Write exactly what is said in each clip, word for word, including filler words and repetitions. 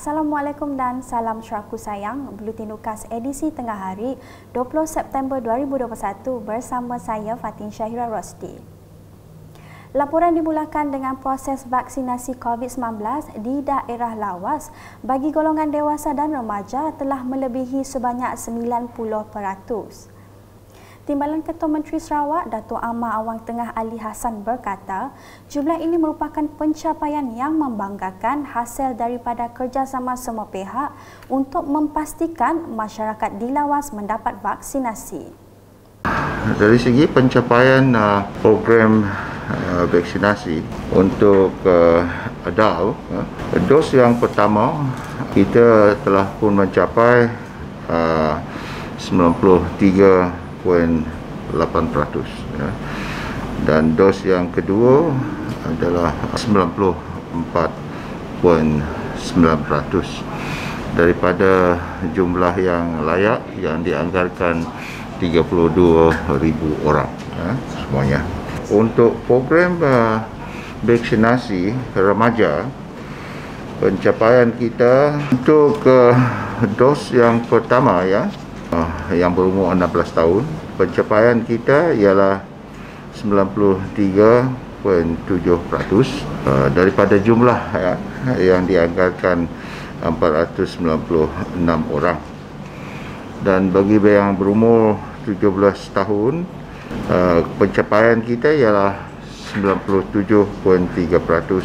Assalamualaikum dan salam syaraku sayang. Buletin Ukas edisi tengah hari dua puluh September dua ribu dua puluh satu bersama saya Fatin Syahira Rosdi. Laporan dimulakan dengan proses vaksinasi COVID sembilan belas di daerah lawas bagi golongan dewasa dan remaja telah melebihi sebanyak sembilan puluh peratus. Timbalan Ketua Menteri Sarawak, Datuk Amar Awang Tengah Ali Hassan berkata, jumlah ini merupakan pencapaian yang membanggakan hasil daripada kerjasama semua pihak untuk memastikan masyarakat di lawas mendapat vaksinasi. Dari segi pencapaian uh, program uh, vaksinasi untuk uh, adult, uh, dos yang pertama kita telah pun mencapai uh, sembilan puluh tiga perpuluhan lapan peratus, ya. Dan dos yang kedua adalah sembilan puluh empat perpuluhan sembilan peratus daripada jumlah yang layak yang dianggarkan tiga puluh dua ribu orang, ya, semuanya. Untuk program uh, vaksinasi remaja, pencapaian kita untuk uh, dos yang pertama, ya, uh, yang berumur enam belas tahun, pencapaian kita ialah sembilan puluh tiga perpuluhan tujuh peratus uh, daripada jumlah, ya, yang dianggarkan empat ratus sembilan puluh enam orang. Dan bagi yang berumur tujuh belas tahun, uh, pencapaian kita ialah sembilan puluh tujuh perpuluhan tiga peratus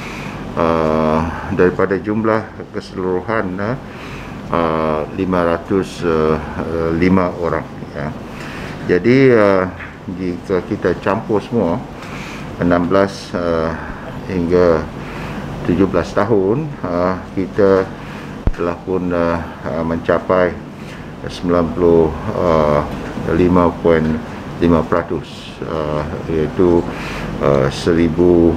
uh, daripada jumlah keseluruhan uh, uh, lima ratus lima orang, ya. Jadi uh, jika kita campur semua enam belas uh, hingga tujuh belas tahun, uh, kita telah pun uh, uh, mencapai sembilan puluh lima perpuluhan lima peratus, uh, iaitu uh, seribu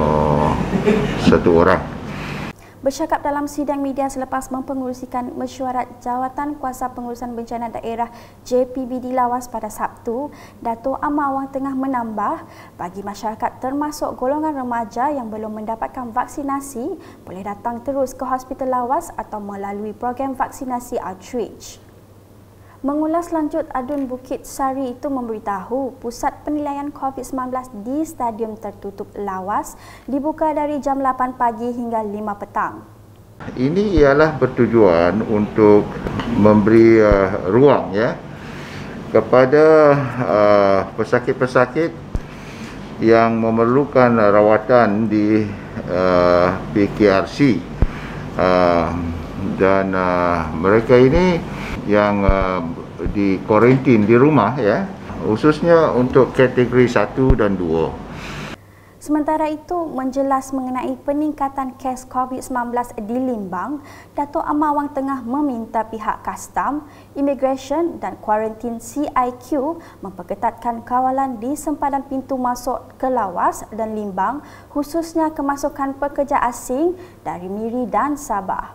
satu orang. Bercakap dalam sidang media selepas mempengerusikan mesyuarat Jawatan Kuasa Pengurusan Bencana Daerah J P B di Lawas pada Sabtu, Datuk Amar Awang Tengah menambah, bagi masyarakat termasuk golongan remaja yang belum mendapatkan vaksinasi boleh datang terus ke Hospital Lawas atau melalui program vaksinasi outreach. Mengulas lanjut, Adun Bukit Sari itu memberitahu pusat penilaian COVID sembilan belas di Stadium Tertutup Lawas dibuka dari jam lapan pagi hingga lima petang. Ini ialah bertujuan untuk memberi uh, ruang, ya, kepada uh, pesakit-pesakit yang memerlukan rawatan di uh, P K R C, uh, dan uh, mereka ini yang uh, di kuarantin di rumah, ya, khususnya untuk kategori satu dan dua. Sementara itu, menjelas mengenai peningkatan kes COVID sembilan belas di Limbang, Datuk Amar Awang Tengah meminta pihak Custom, Immigration dan Kuarantin C I Q memperketatkan kawalan di sempadan pintu masuk ke Lawas dan Limbang, khususnya kemasukan pekerja asing dari Miri dan Sabah.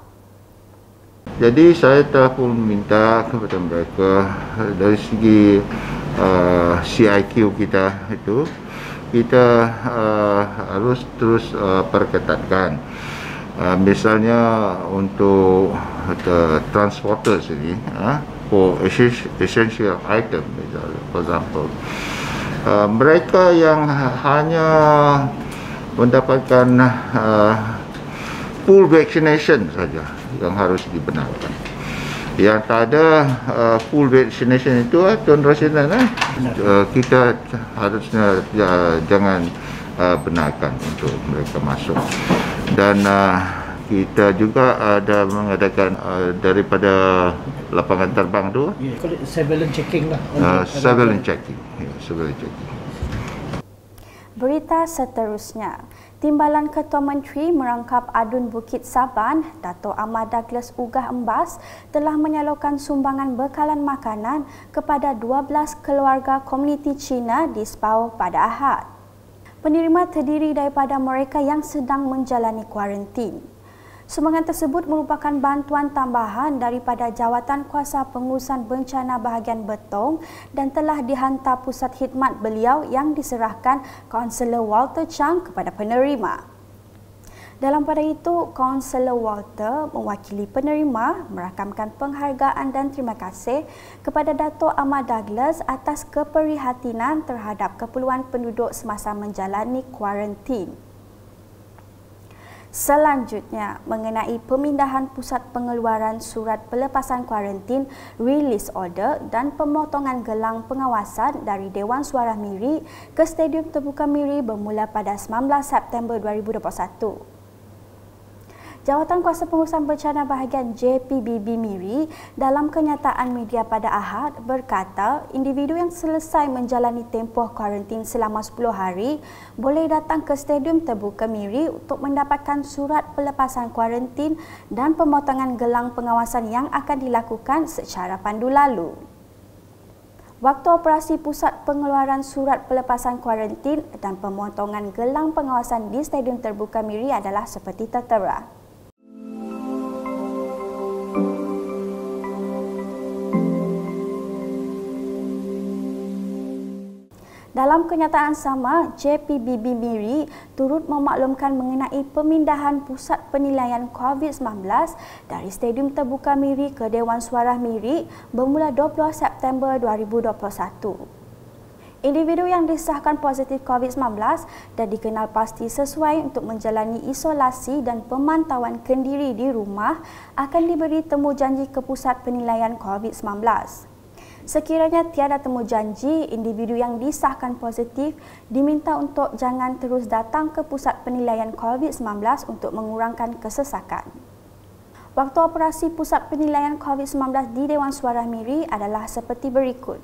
Jadi saya telah pun minta kepada mereka dari segi uh, C I Q kita itu, kita uh, harus terus uh, perketatkan. Uh, misalnya untuk the transporters ini, uh, for essential item, misalnya, for example, uh, mereka yang hanya mendapatkan uh, full vaccination saja yang harus dibenarkan. Yang tak ada uh, full vaccination itu, uh, Tuan Rasidan, uh, uh, kita harusnya uh, jangan uh, benarkan untuk mereka masuk. Dan uh, kita juga ada mengadakan uh, daripada lapangan terbang tu, yeah, surveillance checking lah. Uh, surveillance checking, yeah, surveillance checking. Berita seterusnya, Timbalan Ketua Menteri Merangkap Adun Bukit Saban, Datuk Ahmad Douglas Ugah Embas telah menyalurkan sumbangan bekalan makanan kepada dua belas keluarga komuniti Cina di Sepau pada Ahad. Penerima terdiri daripada mereka yang sedang menjalani kuarantin. Sumbangan tersebut merupakan bantuan tambahan daripada Jawatan Kuasa Pengurusan Bencana Bahagian Betong dan telah dihantar pusat khidmat beliau yang diserahkan Kaunselor Walter Chang kepada penerima. Dalam pada itu, Kaunselor Walter mewakili penerima merakamkan penghargaan dan terima kasih kepada Dato' Ahmad Douglas atas keprihatinan terhadap keperluan penduduk semasa menjalani kuarantin. Selanjutnya, mengenai pemindahan pusat pengeluaran surat pelepasan kuarantin, release order dan pemotongan gelang pengawasan dari Dewan Suara Miri ke Stadium Terbuka Miri bermula pada sembilan belas September dua ribu dua puluh satu. Jawatan Kuasa Pengurusan Bencana Bahagian J P B B Miri dalam kenyataan media pada Ahad berkata individu yang selesai menjalani tempoh kuarantin selama sepuluh hari boleh datang ke Stadium Terbuka Miri untuk mendapatkan surat pelepasan kuarantin dan pemotongan gelang pengawasan yang akan dilakukan secara pandu lalu. Waktu operasi pusat pengeluaran surat pelepasan kuarantin dan pemotongan gelang pengawasan di Stadium Terbuka Miri adalah seperti tertera. Dalam kenyataan sama, J P B B Miri turut memaklumkan mengenai pemindahan pusat penilaian COVID sembilan belas dari Stadium Terbuka Miri ke Dewan Suara Miri bermula dua puluh September dua ribu dua puluh satu. Individu yang disahkan positif COVID sembilan belas dan dikenal pasti sesuai untuk menjalani isolasi dan pemantauan kendiri di rumah akan diberi temu janji ke pusat penilaian COVID sembilan belas. Sekiranya tiada temu janji, individu yang disahkan positif diminta untuk jangan terus datang ke pusat penilaian COVID sembilan belas untuk mengurangkan kesesakan. Waktu operasi pusat penilaian COVID sembilan belas di Dewan Suara Miri adalah seperti berikut.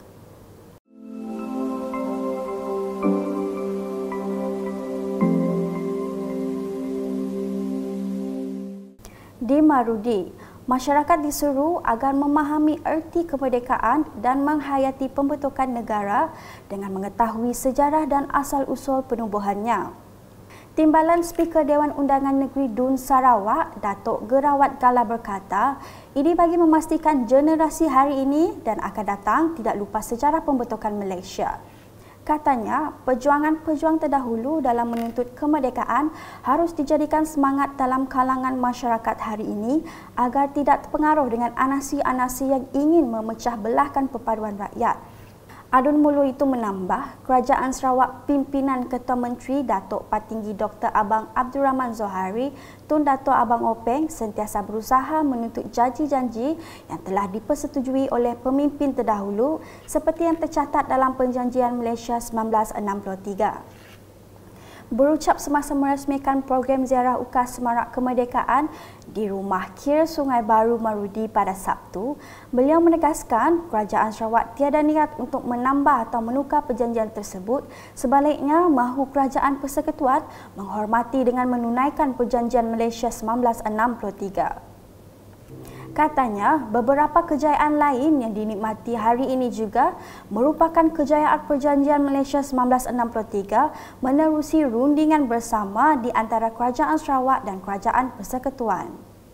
Di Marudi, masyarakat disuruh agar memahami erti kemerdekaan dan menghayati pembentukan negara dengan mengetahui sejarah dan asal-usul penubuhannya. Timbalan Speaker Dewan Undangan Negeri Dun Sarawak, Datuk Gerawat Gala berkata, ini bagi memastikan generasi hari ini dan akan datang tidak lupa sejarah pembentukan Malaysia. Katanya, perjuangan-perjuang terdahulu dalam menuntut kemerdekaan harus dijadikan semangat dalam kalangan masyarakat hari ini agar tidak terpengaruh dengan anasi-anasi yang ingin memecah belahkan perpaduan rakyat. Adun Mulu itu menambah, Kerajaan Sarawak pimpinan Ketua Menteri Datuk Patinggi Doktor Abang Abdul Rahman Zohari Tun Datuk Abang Openg sentiasa berusaha menuntut janji-janji yang telah dipersetujui oleh pemimpin terdahulu seperti yang tercatat dalam Perjanjian Malaysia seribu sembilan ratus enam puluh tiga. Berucap semasa merasmikan program ziarah UKAS Semarak Kemerdekaan di Rumah Kir Sungai Baru Marudi pada Sabtu, beliau menegaskan Kerajaan Sarawak tiada niat untuk menambah atau menukar perjanjian tersebut, sebaliknya mahu Kerajaan Persekutuan menghormati dengan menunaikan Perjanjian Malaysia seribu sembilan ratus enam puluh tiga. Katanya, beberapa kejayaan lain yang dinikmati hari ini juga merupakan kejayaan Perjanjian Malaysia seribu sembilan ratus enam puluh tiga menerusi rundingan bersama di antara Kerajaan Sarawak dan Kerajaan Persekutuan.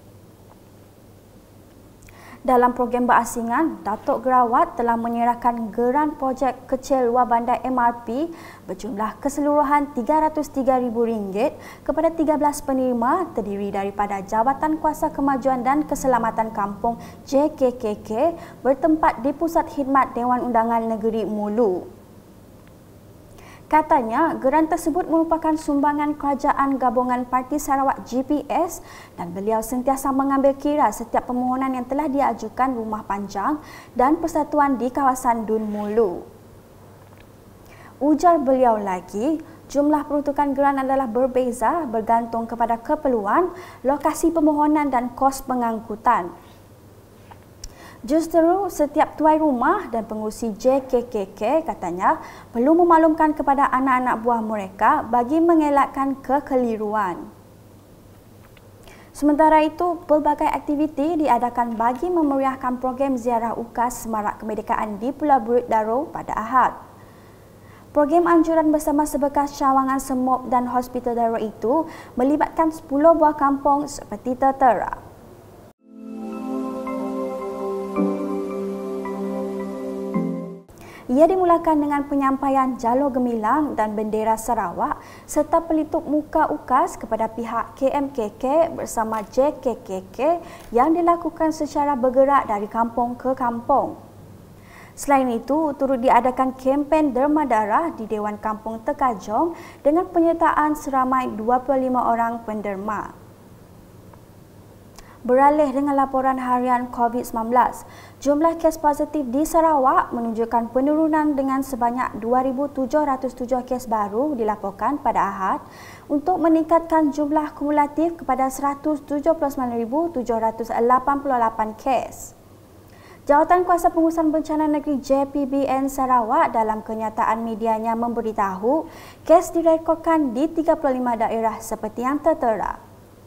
Dalam program berasingan, Datuk Gerawat telah menyerahkan geran projek kecil luar bandar M R P berjumlah keseluruhan tiga ratus tiga ribu ringgit kepada tiga belas penerima terdiri daripada Jabatan Kuasa Kemajuan dan Keselamatan Kampung J K K K bertempat di Pusat Khidmat Dewan Undangan Negeri Mulu. Katanya, geran tersebut merupakan sumbangan Kerajaan Gabungan Parti Sarawak G P S dan beliau sentiasa mengambil kira setiap permohonan yang telah diajukan Rumah Panjang dan Persatuan di kawasan Dun Mulu. Ujar beliau lagi, jumlah peruntukan geran adalah berbeza bergantung kepada keperluan, lokasi permohonan dan kos pengangkutan. Justru setiap tuai rumah dan pengurusi J K K K katanya perlu memaklumkan kepada anak-anak buah mereka bagi mengelakkan kekeliruan. Sementara itu, pelbagai aktiviti diadakan bagi memeriahkan program ziarah UKAS Semarak Kemerdekaan di Pulau Berut Daro pada Ahad. Program anjuran bersama sebekas cawangan Semop dan Hospital Daro itu melibatkan sepuluh buah kampung seperti tertera. Ia dimulakan dengan penyampaian jalur gemilang dan bendera Sarawak serta pelitup muka UKAS kepada pihak K M K K bersama J K K K yang dilakukan secara bergerak dari kampung ke kampung. Selain itu, turut diadakan kempen derma darah di Dewan Kampung Tekajong dengan penyertaan seramai dua puluh lima orang penderma. Beralih dengan laporan harian COVID sembilan belas, jumlah kes positif di Sarawak menunjukkan penurunan dengan sebanyak dua ribu tujuh ratus tujuh kes baru dilaporkan pada Ahad untuk meningkatkan jumlah kumulatif kepada seratus tujuh puluh sembilan ribu tujuh ratus lapan puluh lapan kes. Jawatan Kuasa Pengurusan Bencana Negeri J P B N Sarawak dalam kenyataan medianya memberitahu kes direkodkan di tiga puluh lima daerah seperti yang tertera.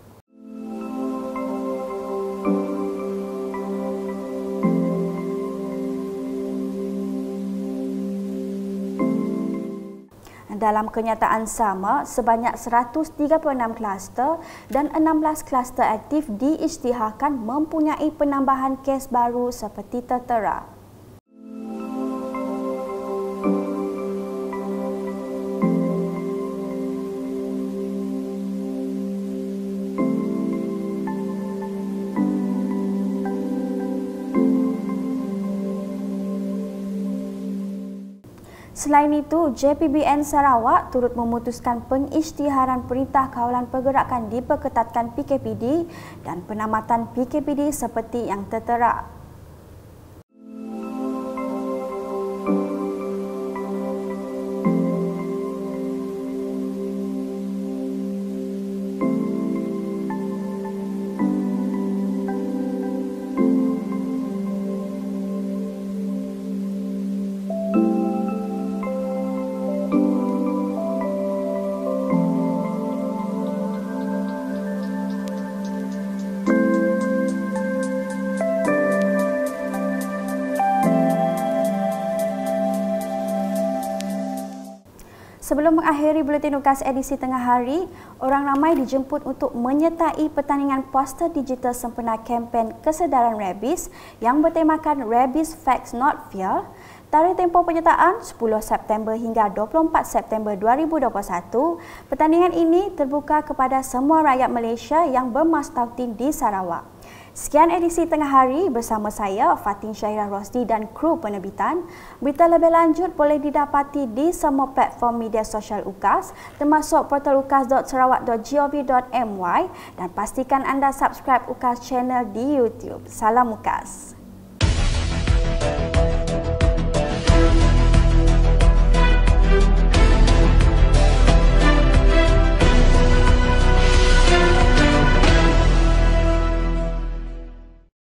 Dalam kenyataan sama, sebanyak seratus tiga puluh enam kluster dan enam belas kluster aktif diisytiharkan mempunyai penambahan kes baru seperti tertera. Selain itu, J P B N Sarawak turut memutuskan pengisytiharan Perintah Kawalan Pergerakan diperketatkan P K P D dan penamatan P K P D seperti yang tertera. Sebelum mengakhiri Buletin UKAS edisi tengah hari, orang ramai dijemput untuk menyertai pertandingan poster digital sempena kempen kesedaran rabies yang bertemakan Rabies Facts Not Fear. Tarikh tempoh penyertaan sepuluh September hingga dua puluh empat September dua ribu dua puluh satu. Pertandingan ini terbuka kepada semua rakyat Malaysia yang bermastautin di Sarawak. Sekian edisi tengah hari bersama saya, Fatin Syahira Rosdi dan kru penerbitan. Berita lebih lanjut boleh didapati di semua platform media sosial UKAS termasuk portal ukas dot sarawak dot gov dot my dan pastikan anda subscribe UKAS channel di YouTube. Salam UKAS.